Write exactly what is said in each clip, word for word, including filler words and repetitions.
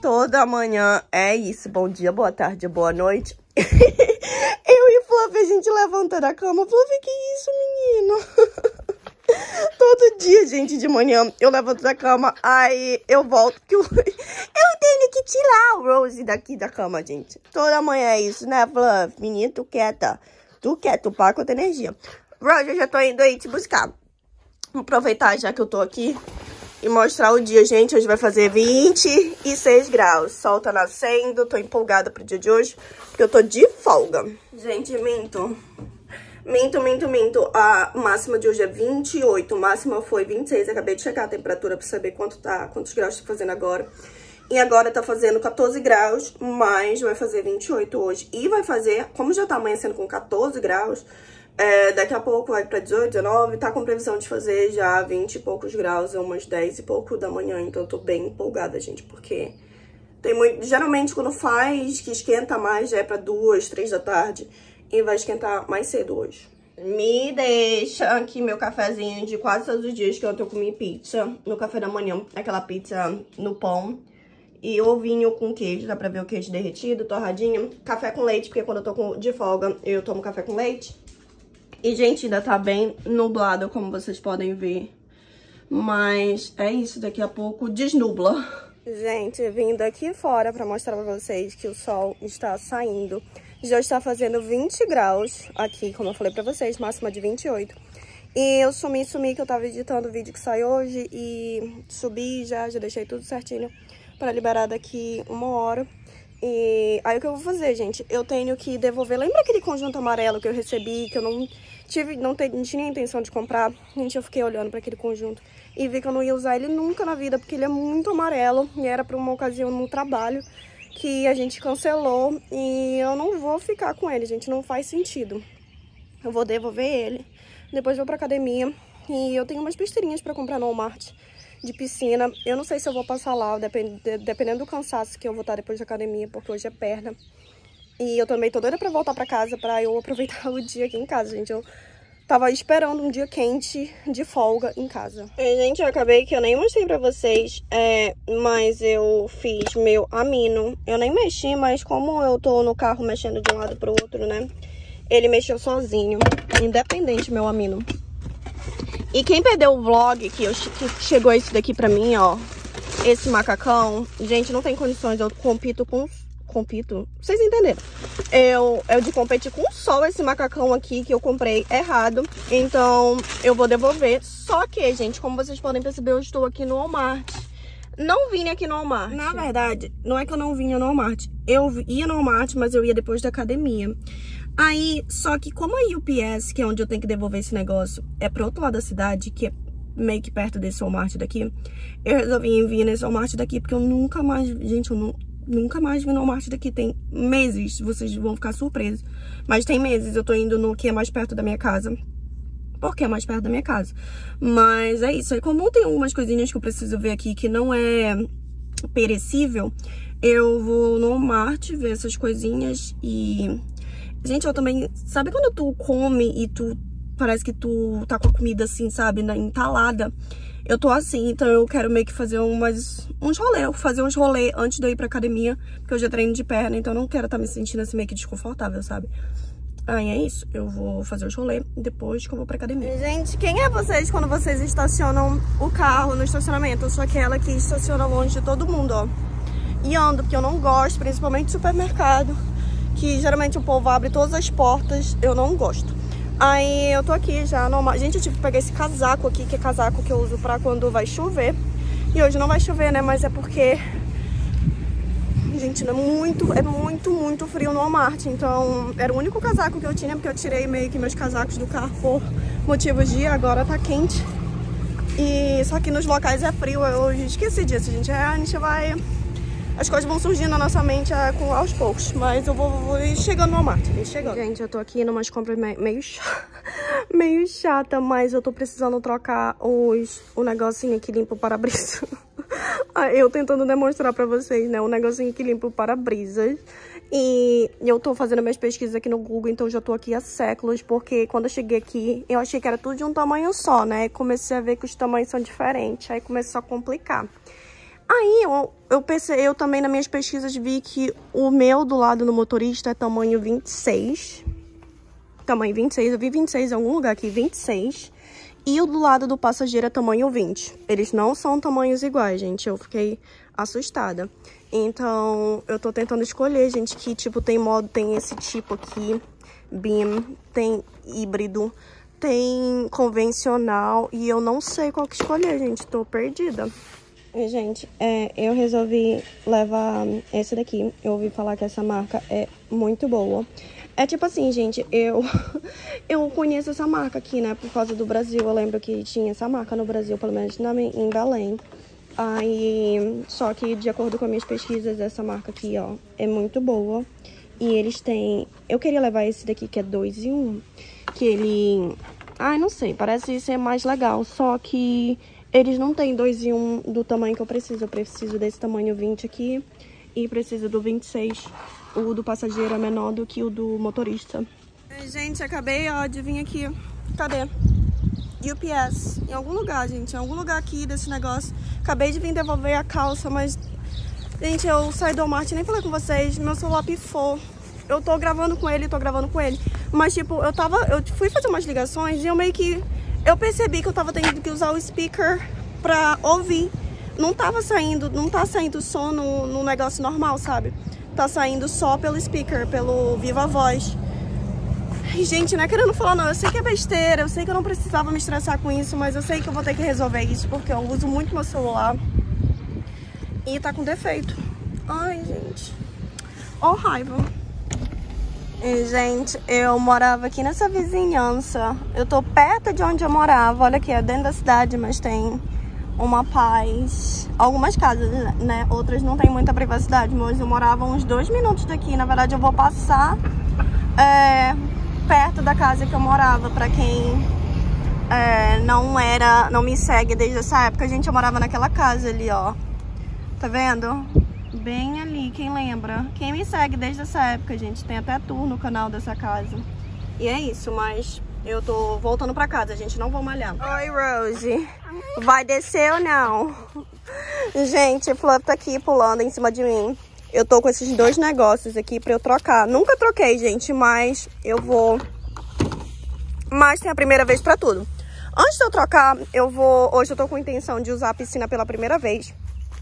toda manhã é isso. Bom dia, boa tarde, boa noite. Eu e Fluffy, a gente levanta da cama. Fluffy, que isso, menino? Todo dia, gente, de manhã, eu levanto da cama, aí eu volto, que eu, eu tenho que tirar o Rose daqui da cama, gente. Toda manhã é isso, né, Fluffy? Menino, tu quieta. Tu quer, tu para com a energia. Rose, eu já tô indo aí te buscar. Vou aproveitar já que eu tô aqui e mostrar o dia, gente. Hoje vai fazer vinte e seis graus. Sol tá nascendo, tô empolgada pro dia de hoje, porque eu tô de folga. Gente, minto. Minto, minto, minto. A máxima de hoje é vinte e oito, a máxima foi vinte e seis. Acabei de checar a temperatura pra saber quanto tá, quantos graus tá fazendo agora. E agora tá fazendo quatorze graus, mas vai fazer vinte e oito hoje. E vai fazer, como já tá amanhecendo com quatorze graus, é, daqui a pouco vai pra dezoito, dezenove, tá com previsão de fazer já vinte e poucos graus, umas dez e pouco da manhã. Então eu tô bem empolgada, gente, porque tem muito... Geralmente quando faz que esquenta mais, já é pra duas, três da tarde. E vai esquentar mais cedo hoje. Me deixa aqui meu cafezinho de quase todos os dias, que ontem eu comi pizza no café da manhã. Aquela pizza no pão. E ovinho com queijo, dá pra ver o queijo derretido, torradinho. Café com leite, porque quando eu tô com, de folga, eu tomo café com leite. E, gente, ainda tá bem nublado, como vocês podem ver. Mas é isso, daqui a pouco desnubla. Gente, vindo aqui fora pra mostrar pra vocês que o sol está saindo. Já está fazendo vinte graus aqui, como eu falei pra vocês, máxima de vinte e oito. E eu sumi, sumi, que eu tava editando o vídeo que sai hoje e subi já, já deixei tudo certinho pra liberar daqui uma hora. E aí o que eu vou fazer, gente? Eu tenho que devolver, lembra aquele conjunto amarelo que eu recebi, que eu não tive, não, te, não tinha intenção de comprar? Gente, eu fiquei olhando pra aquele conjunto e vi que eu não ia usar ele nunca na vida, porque ele é muito amarelo e era pra uma ocasião no trabalho que a gente cancelou e eu não vou ficar com ele, gente, não faz sentido. Eu vou devolver ele, depois vou pra academia e eu tenho umas besteirinhas pra comprar no Walmart de piscina. Eu não sei se eu vou passar lá, depend, dependendo do cansaço que eu vou estar depois da academia, porque hoje é perna. E eu também tô doida pra voltar pra casa, pra eu aproveitar o dia aqui em casa, gente. Eu tava esperando um dia quente de folga em casa. E, gente, eu acabei que eu nem mostrei pra vocês, é, mas eu fiz meu amino. Eu nem mexi, mas como eu tô no carro mexendo de um lado pro outro, né? Ele mexeu sozinho, independente, meu amino. E quem perdeu o vlog, que, eu, que chegou esse daqui pra mim, ó, esse macacão, gente, não tem condições, eu compito com... Compito? Vocês entenderam? Eu, eu de competir com só esse macacão aqui que eu comprei errado. Então, eu vou devolver. Só que, gente, como vocês podem perceber, eu estou aqui no Walmart. Não vim aqui no Walmart. Na verdade, não é que eu não vinha no Walmart. Eu ia no Walmart, mas eu ia depois da academia. Aí, só que como a U P S, que é onde eu tenho que devolver esse negócio, é pro outro lado da cidade, que é meio que perto desse Walmart daqui, eu resolvi vir nesse Walmart daqui, porque eu nunca mais... Gente, eu não... Nunca mais vi no Walmart daqui, tem meses, vocês vão ficar surpresos. Mas tem meses, eu tô indo no que é mais perto da minha casa, porque é mais perto da minha casa. Mas é isso, aí como tem algumas coisinhas que eu preciso ver aqui que não é perecível, eu vou no Walmart ver essas coisinhas e... Gente, eu também... Sabe quando tu come e tu... Parece que tu tá com a comida assim, sabe, na entalada? Eu tô assim, então eu quero meio que fazer umas, uns rolê, fazer uns rolê antes de eu ir pra academia, porque eu já treino de perna, então eu não quero estar tá me sentindo assim meio que desconfortável, sabe? Aí é isso, eu vou fazer os rolê depois que eu vou pra academia. Gente, quem é vocês quando vocês estacionam o carro no estacionamento? Eu sou aquela que estaciona longe de todo mundo, ó. E ando, porque eu não gosto, principalmente de supermercado, que geralmente o povo abre todas as portas, eu não gosto. Aí eu tô aqui já normal. Gente, eu tive que pegar esse casaco aqui, que é casaco que eu uso pra quando vai chover. E hoje não vai chover, né? Mas é porque... Gente, é muito, é muito, muito frio no Walmart. Então, era o único casaco que eu tinha, porque eu tirei meio que meus casacos do carro por motivos de agora tá quente. E só que nos locais é frio. Eu esqueci disso, gente. É, a gente vai... As coisas vão surgindo na nossa mente é, com, aos poucos. Mas eu vou, vou ir chegando no Walmart. Chegando. Gente, eu tô aqui numas compras meio, meio, chata, meio chata, mas eu tô precisando trocar os, o negocinho que limpa o para-brisa. Eu tentando demonstrar pra vocês, né? O negocinho que limpa o para-brisas. E eu tô fazendo minhas pesquisas aqui no Google, então eu já tô aqui há séculos. Porque quando eu cheguei aqui, eu achei que era tudo de um tamanho só, né? Comecei a ver que os tamanhos são diferentes. Aí começou a complicar. Aí, eu, eu, pensei, eu também, nas minhas pesquisas, vi que o meu do lado do motorista é tamanho vinte e seis. Tamanho vinte e seis, eu vi vinte e seis em algum lugar aqui, vinte e seis. E o do lado do passageiro é tamanho vinte. Eles não são tamanhos iguais, gente. Eu fiquei assustada. Então, eu tô tentando escolher, gente, que tipo, tem modo, tem esse tipo aqui, beam, tem híbrido, tem convencional. E eu não sei qual que escolher, gente. Tô perdida. E, gente, é, eu resolvi levar esse daqui. Eu ouvi falar que essa marca é muito boa. É tipo assim, gente, eu eu conheço essa marca aqui, né, por causa do Brasil. Eu lembro que tinha essa marca no Brasil, pelo menos na, em Belém. Aí, só que de acordo com as minhas pesquisas, essa marca aqui, ó, é muito boa. E eles têm... Eu queria levar esse daqui, que é dois em um. Que ele... Ai, não sei, parece ser mais legal. Só que eles não têm dois em um do tamanho que eu preciso. Eu preciso desse tamanho vinte aqui e preciso do vinte e seis. O do passageiro é menor do que o do motorista. Gente, acabei, ó, de vir aqui. Cadê? U P S. Em algum lugar, gente. Em algum lugar aqui desse negócio. Acabei de vir devolver a calça, mas... Gente, eu saí do Walmart, nem falei com vocês. Meu celular pifou. Eu tô gravando com ele, tô gravando com ele. Mas, tipo, eu tava... Eu fui fazer umas ligações e eu meio que... Eu percebi que eu tava tendo que usar o speaker pra ouvir. Não tava saindo... Não tá saindo som no, no negócio normal, sabe? Tá saindo só pelo speaker, pelo Viva Voz. E, gente, não é querendo falar não, eu sei que é besteira, eu sei que eu não precisava me estressar com isso, mas eu sei que eu vou ter que resolver isso, porque eu uso muito meu celular e tá com defeito. Ai, gente, ó raiva. E, gente, eu morava aqui nessa vizinhança, eu tô perto de onde eu morava, olha aqui, é dentro da cidade, mas tem uma paz. Algumas casas, né? Outras não tem muita privacidade, mas eu morava uns dois minutos daqui. Na verdade, eu vou passar é, perto da casa que eu morava. Pra quem é, não era, não me segue desde essa época, a gente, eu morava naquela casa ali, ó. Tá vendo? Bem ali, quem lembra? Quem me segue desde essa época, gente, tem até tour no canal dessa casa. E é isso, mas eu tô voltando pra casa, gente, não vou malhar. Oi, Rose. Vai descer ou não? Gente, o Fluff tá aqui pulando em cima de mim. Eu tô com esses dois negócios aqui pra eu trocar. Nunca troquei, gente, mas eu vou... Mas tem a primeira vez pra tudo. Antes de eu trocar, eu vou... Hoje eu tô com a intenção de usar a piscina pela primeira vez.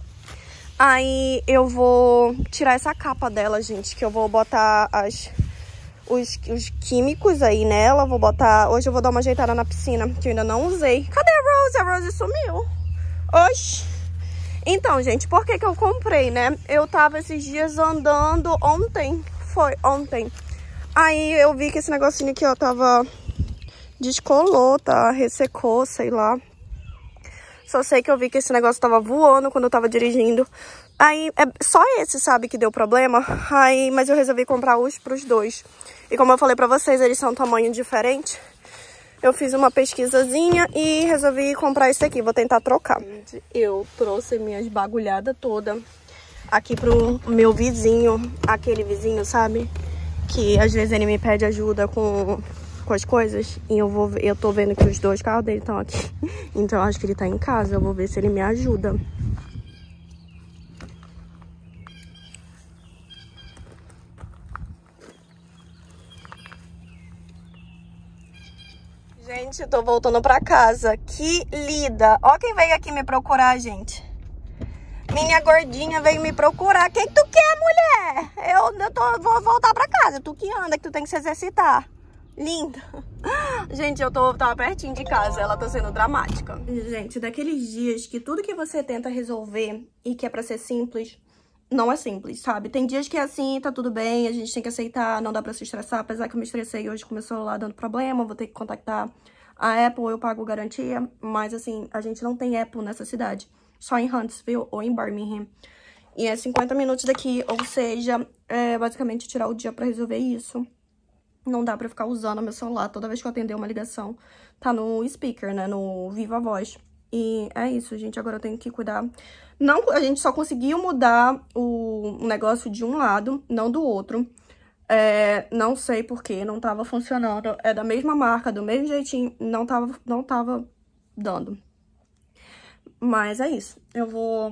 Aí eu vou tirar essa capa dela, gente, que eu vou botar as... Os, os químicos aí nela, vou botar... Hoje eu vou dar uma ajeitada na piscina, que eu ainda não usei. Cadê a Rose? A Rose sumiu. Oxi. Então, gente, por que que eu comprei, né? Eu tava esses dias andando ontem. Foi ontem. Aí eu vi que esse negocinho aqui, ó, tava... Descolou, tá? Ressecou, sei lá. Só sei que eu vi que esse negócio tava voando quando eu tava dirigindo. Aí, é só esse, sabe, que deu problema. Aí, mas eu resolvi comprar os pros dois. E como eu falei pra vocês, eles são tamanho diferente. Eu fiz uma pesquisazinha e resolvi comprar esse aqui. Vou tentar trocar. Eu trouxe minhas bagulhadas todas aqui pro meu vizinho. Aquele vizinho, sabe? Que às vezes ele me pede ajuda com, com as coisas. E eu, vou, eu tô vendo que os dois carros dele estão aqui. Então eu acho que ele tá em casa. Eu vou ver se ele me ajuda. Gente, eu tô voltando pra casa. Que lida. Ó quem veio aqui me procurar, gente. Minha gordinha veio me procurar. O que que tu quer, mulher? Eu, eu tô, vou voltar pra casa. Tu que anda, que tu tem que se exercitar. Linda. Gente, eu tô, tava pertinho de casa. Ela tá sendo dramática. Gente, daqueles dias que tudo que você tenta resolver e que é pra ser simples... Não é simples, sabe? Tem dias que é assim, tá tudo bem, a gente tem que aceitar, não dá pra se estressar. Apesar que eu me estressei hoje com o meu celular dando problema, vou ter que contactar a Apple, eu pago garantia. Mas assim, a gente não tem Apple nessa cidade, só em Huntsville ou em Birmingham. E é cinquenta minutos daqui, ou seja, é basicamente tirar o dia pra resolver isso. Não dá pra ficar usando meu celular toda vez que eu atender uma ligação. Tá no speaker, né, no Viva Voz. E é isso, gente, agora eu tenho que cuidar. Não, a gente só conseguiu mudar o negócio de um lado, não do outro. É, não sei porquê, não tava funcionando. É da mesma marca, do mesmo jeitinho, não tava, não tava dando. Mas é isso, eu vou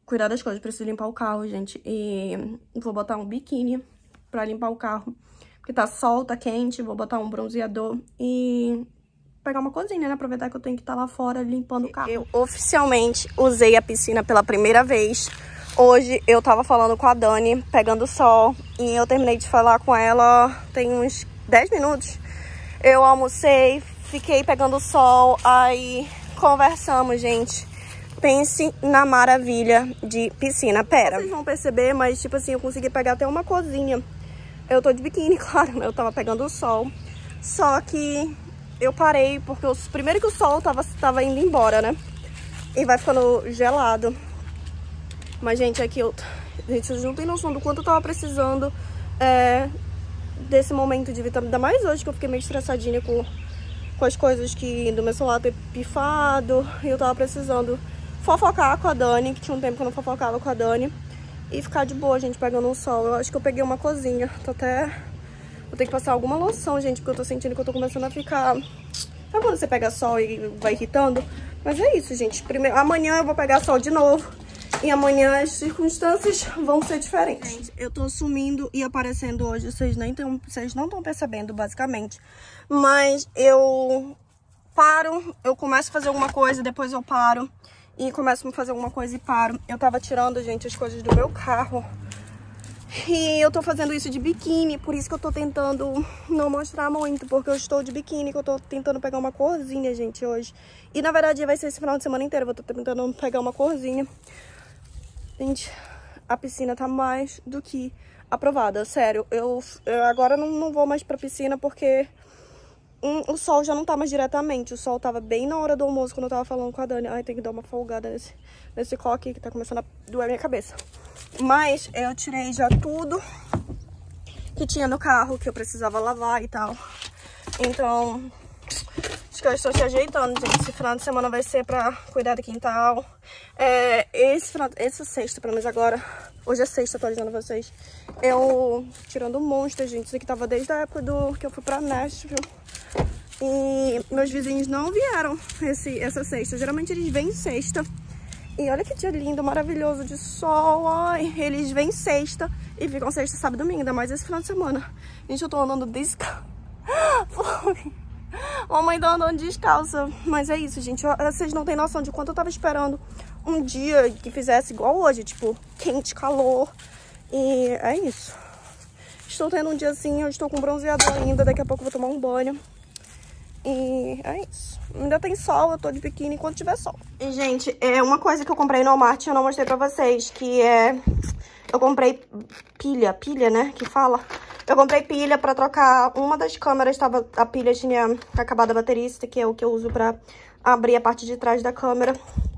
cuidar das coisas. Preciso limpar o carro, gente. E vou botar um biquíni pra limpar o carro. Porque tá sol, tá quente. Vou botar um bronzeador e pegar uma coisinha, né? Aproveitar que eu tenho que estar lá fora limpando o carro. Eu oficialmente usei a piscina pela primeira vez. Hoje eu tava falando com a Dani, pegando sol. E eu terminei de falar com ela tem uns dez minutos. Eu almocei, fiquei pegando sol, aí conversamos, gente. Pense na maravilha de piscina. Pera, vocês vão perceber, mas tipo assim, eu consegui pegar até uma cozinha. Eu tô de biquíni, claro, né? Eu tava pegando o sol. Só que eu parei, porque os, primeiro que o sol tava, tava indo embora, né? E vai ficando gelado. Mas, gente, aqui eu... Gente, vocês não tem noção do quanto eu tava precisando é, desse momento de vitamina. Ainda mais hoje, que eu fiquei meio estressadinha com, com as coisas que do meu celular ter pifado. E eu tava precisando fofocar com a Dani, que tinha um tempo que eu não fofocava com a Dani. E ficar de boa, gente, pegando um sol. Eu acho que eu peguei uma cozinha. Tô até... Vou ter que passar alguma loção, gente, porque eu tô sentindo que eu tô começando a ficar... Sabe quando você pega sol e vai irritando? Mas é isso, gente. Primeiro... Amanhã eu vou pegar sol de novo. E amanhã as circunstâncias vão ser diferentes. Gente, eu tô sumindo e aparecendo hoje. Vocês, nem tão... Vocês não estão percebendo, basicamente. Mas eu paro, eu começo a fazer alguma coisa, depois eu paro. E começo a fazer alguma coisa e paro. Eu tava tirando, gente, as coisas do meu carro. E eu tô fazendo isso de biquíni, por isso que eu tô tentando não mostrar muito, porque eu estou de biquíni, que eu tô tentando pegar uma corzinha, gente, hoje. E, na verdade, vai ser esse final de semana inteiro, eu vou tô tentando pegar uma corzinha. Gente, a piscina tá mais do que aprovada, sério. Eu, eu agora não, não vou mais pra piscina, porque um, o sol já não tá mais diretamente. O sol tava bem na hora do almoço, quando eu tava falando com a Dani. Ai, tem que dar uma folgada nesse, nesse coque que tá começando a doer a minha cabeça. Mas eu tirei já tudo que tinha no carro, que eu precisava lavar e tal. Então, acho que eu estou se ajeitando, gente. Esse final de semana vai ser pra cuidar do quintal. É, esse final, essa sexta, pelo menos agora, hoje é sexta, atualizando vocês. Eu tirando monstro, gente. Isso aqui tava desde a época do que eu fui pra Nashville. E meus vizinhos não vieram esse, essa sexta. Geralmente eles vêm sexta. E olha que dia lindo, maravilhoso de sol. Ai, eles vêm sexta e ficam sexta, sábado e domingo. Ainda mais esse final de semana. Gente, eu tô andando descalça. Mamãe tá andando descalça. Mas é isso, gente. Vocês não têm noção de quanto eu tava esperando um dia que fizesse igual hoje. Tipo, quente, calor. E é isso. Estou tendo um dia assim, eu estou com bronzeador ainda. Daqui a pouco eu vou tomar um banho. E é isso. Ainda tem sol, eu tô de biquíni enquanto tiver sol. E, gente, é uma coisa que eu comprei no Walmart, eu não mostrei pra vocês, que é... Eu comprei pilha, pilha, né, que fala. Eu comprei pilha pra trocar uma das câmeras, tava, a pilha tinha acabado a bateria, que é o que eu uso pra abrir a parte de trás da câmera.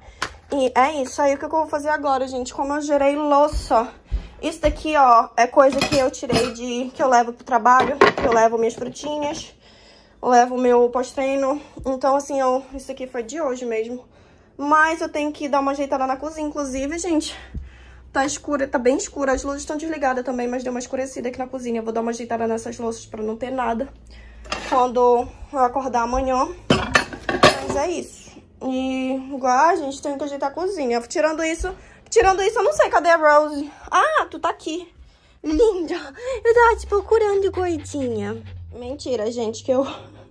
E é isso, aí o que eu vou fazer agora, gente, como eu gerei louça. Isso daqui, ó, é coisa que eu tirei de... que eu levo pro trabalho, que eu levo minhas frutinhas. Levo o meu pós-treino. Então, assim, eu, isso aqui foi de hoje mesmo. Mas eu tenho que dar uma ajeitada na cozinha. Inclusive, gente, tá escura, tá bem escura. As luzes estão desligadas também, mas deu uma escurecida aqui na cozinha. Eu vou dar uma ajeitada nessas louças pra não ter nada quando eu acordar amanhã. Mas é isso. E igual a gente tem que ajeitar a cozinha. Tirando isso, tirando isso, eu não sei, cadê a Rose? Ah, tu tá aqui. Linda. Eu tava te procurando, gordinha. Mentira, gente, que eu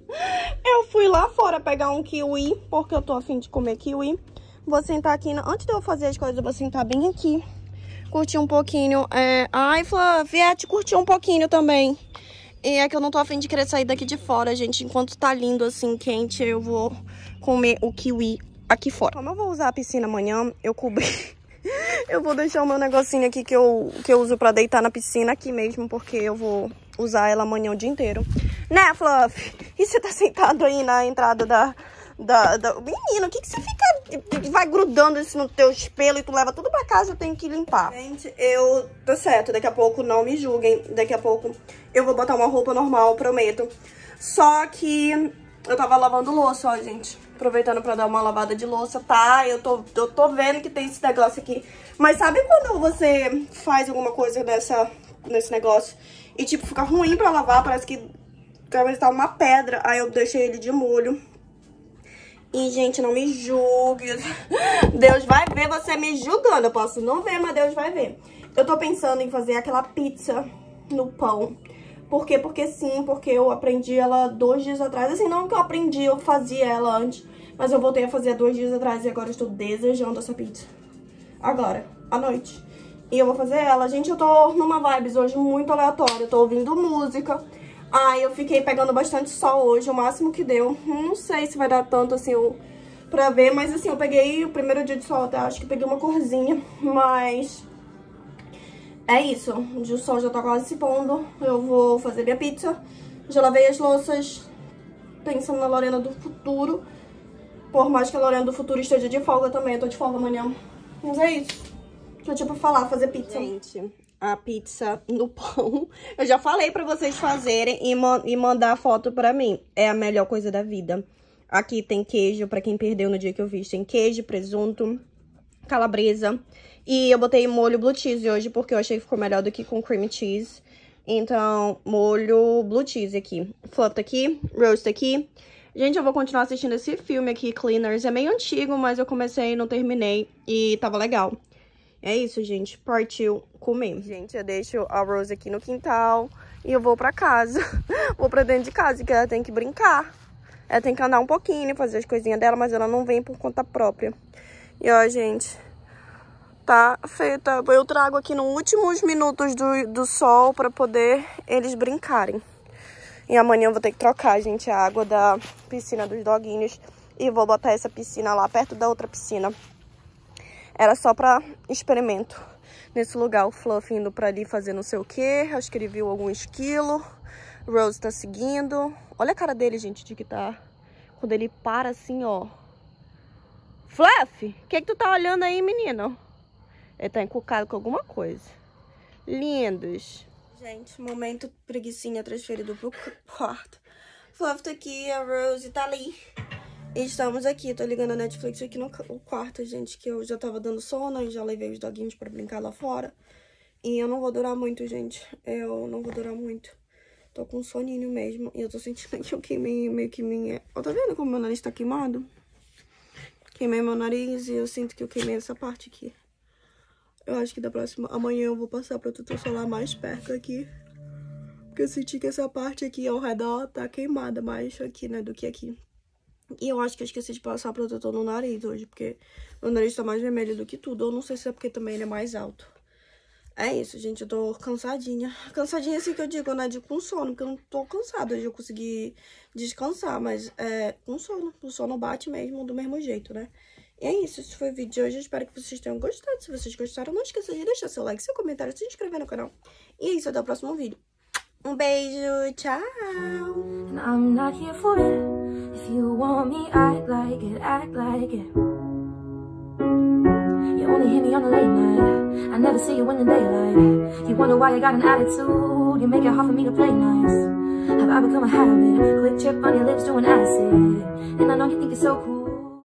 eu fui lá fora pegar um kiwi, porque eu tô a fim de comer kiwi. Vou sentar aqui, na... antes de eu fazer as coisas, eu vou sentar bem aqui, curtir um pouquinho. É... Ai, Flaviette, curtir um pouquinho também. E é que eu não tô a fim de querer sair daqui de fora, gente. Enquanto tá lindo, assim, quente, eu vou comer o kiwi aqui fora. Como eu vou usar a piscina amanhã, eu cobri... Eu vou deixar o meu negocinho aqui que eu, que eu uso pra deitar na piscina aqui mesmo, porque eu vou usar ela amanhã o dia inteiro. Né, Fluff? E você tá sentado aí na entrada da... da, da... Menino, o que que você fica... Vai grudando isso no teu espelho e tu leva tudo pra casa, eu tenho que limpar. Gente, eu... Tá certo, daqui a pouco não me julguem. Daqui a pouco eu vou botar uma roupa normal, prometo. Só que eu tava lavando louça, ó, gente. Aproveitando pra dar uma lavada de louça, tá? Eu tô, eu tô vendo que tem esse negócio aqui. Mas sabe quando você faz alguma coisa dessa, nesse negócio e, tipo, fica ruim pra lavar? Parece que talvez tá uma pedra. Aí eu deixei ele de molho. E, gente, não me julgue. Deus vai ver você me julgando. Eu posso não ver, mas Deus vai ver. Eu tô pensando em fazer aquela pizza no pão. Por quê? Porque sim, porque eu aprendi ela dois dias atrás. Assim, não que eu aprendi, eu fazia ela antes. Mas eu voltei a fazer dois dias atrás e agora eu estou desejando essa pizza. Agora, à noite. E eu vou fazer ela. Gente, eu tô numa vibes hoje muito aleatória. Eu tô ouvindo música. Ai, eu fiquei pegando bastante sol hoje, o máximo que deu. Não sei se vai dar tanto assim eu, pra ver, mas assim, eu peguei o primeiro dia de sol até, acho que peguei uma corzinha, mas é isso. O sol já tá quase se pondo, eu vou fazer minha pizza. Já lavei as louças, pensando na Lorena do futuro. Por mais que a Lorena do futuro esteja de folga também, eu tô de folga amanhã. Mas é isso. Deixa eu tipo falar, fazer pizza. Gente, a pizza no pão. Eu já falei pra vocês fazerem e, ma e mandar foto pra mim. É a melhor coisa da vida. Aqui tem queijo, pra quem perdeu no dia que eu fiz. Tem queijo, presunto, calabresa. E eu botei molho blue cheese hoje, porque eu achei que ficou melhor do que com cream cheese. Então, molho blue cheese aqui. Fluff tá aqui, roast tá aqui. Gente, eu vou continuar assistindo esse filme aqui, Cleaners. É meio antigo, mas eu comecei e não terminei. E tava legal. É isso, gente. Partiu comer. Gente, eu deixo a Rose aqui no quintal e eu vou pra casa. Vou pra dentro de casa, que ela tem que brincar. Ela tem que andar um pouquinho, fazer as coisinhas dela, mas ela não vem por conta própria. E ó, gente, tá feita. Eu trago aqui nos últimos minutos do, do sol pra poder eles brincarem. E amanhã eu vou ter que trocar, gente, a água da piscina dos doguinhos. E vou botar essa piscina lá perto da outra piscina. Era só pra experimento. Nesse lugar, o Fluff indo pra ali fazer não sei o que. Acho que ele viu algum esquilo. Rose tá seguindo. Olha a cara dele, gente, de que tá... Quando ele para assim, ó. Fluff, o que que tu tá olhando aí, menino? Ele tá encucado com alguma coisa. Lindos. Gente, momento preguicinha transferido pro quarto. Fluff tá aqui, a Rose tá ali. E estamos aqui, tô ligando a Netflix aqui no quarto, gente, que eu já tava dando sono e já levei os doguinhos pra brincar lá fora. E eu não vou durar muito, gente. Eu não vou durar muito. Tô com soninho mesmo. E eu tô sentindo que eu queimei meio que minha... Ó, tá vendo como meu nariz tá queimado? Queimei meu nariz e eu sinto que eu queimei essa parte aqui. Eu acho que da próxima... Amanhã eu vou passar protetor solar mais perto aqui. Porque eu senti que essa parte aqui ao redor tá queimada mais aqui, né, do que aqui. E eu acho que eu esqueci de passar protetor no nariz hoje, porque meu nariz tá mais vermelho do que tudo. Ou não sei se é porque também ele é mais alto. É isso, gente, eu tô cansadinha. Cansadinha assim que eu digo, né, de com sono, porque eu não tô cansada. Hoje eu consegui descansar, mas é com sono. O sono bate mesmo, do mesmo jeito, né? E é isso, esse foi o vídeo de hoje. Eu espero que vocês tenham gostado. Se vocês gostaram, não esqueça de deixar seu like, seu comentário, se inscrever no canal. E é isso, até o próximo vídeo. Um beijo, tchau! And I'm not here for it. If you want me, act like it, act like it. You only hear me on the late night. I never see you in the daylight. You wonder why I got an attitude. You make it hard for me to play nice. Have I become a habit? Quick trip on your lips doing acid. And I know you think it's so cool.